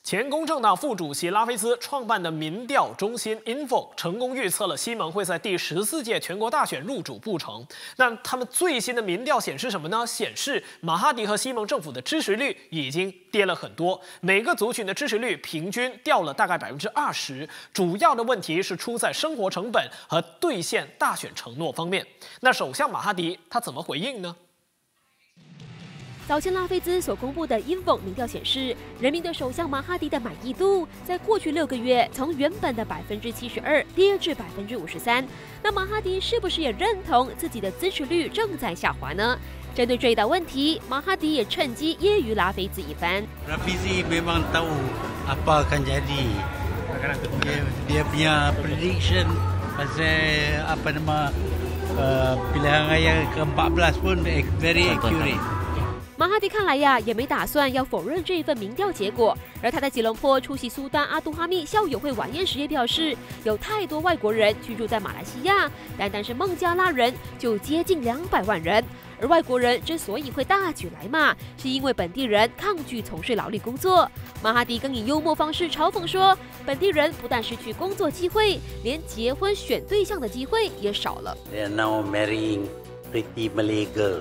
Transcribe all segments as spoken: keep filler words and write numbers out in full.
前公正党副主席拉菲兹创办的民调中心 Info 成功预测了西蒙会在第十四届全国大选入主不成。那他们最新的民调显示什么呢？显示马哈迪和西蒙政府的支持率已经跌了很多，每个族群的支持率平均掉了大概百分之二十。主要的问题是出在生活成本和兑现大选承诺方面。那首相马哈迪他怎么回应呢？ 早前拉菲兹所公布的 Info 民调显示，人民对首相马哈迪的满意度在过去六个月从原本的百分之七十二跌至百分之五十三。那马哈迪是不是也认同自己的支持率正在下滑呢？针对这一道问题，马哈迪也趁机揶揄拉菲兹一番。 Rafizi memang tahu apa akan jadi. Dia, dia punya prediction pasal apa nama uh, pilihan raya ke empat belas pun very accurate. 马哈迪看来呀，也没打算要否认这一份民调结果。而他在吉隆坡出席苏丹阿杜哈密校友会晚宴时也表示，有太多外国人居住在马来西亚，单单是孟加拉人就接近两百万人。而外国人之所以会大举来骂，是因为本地人抗拒从事劳力工作。马哈迪更以幽默方式嘲讽说，本地人不但失去工作机会，连结婚选对象的机会也少了。 They are now marrying pretty Malay girls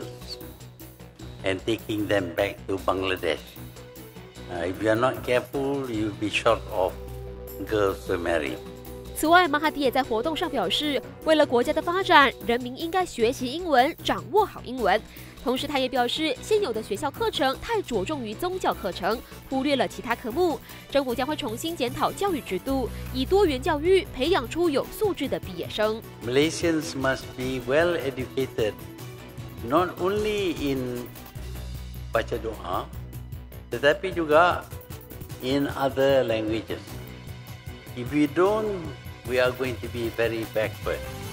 and taking them back to Bangladesh. Uh, if you are not careful, you'll be short of girls to marry. 此外，马哈迪也在活动上表示，为了国家的发展，人民应该学习英文，掌握好英文。同时，他也表示，现有的学校课程太着重于宗教课程，忽略了其他科目。政府将会重新检讨教育制度，以多元教育培养出有素质的毕业生。 Malaysians must be well educated, not only in baca doa, tetapi juga in other languages. If we don't, we are going to be very backward.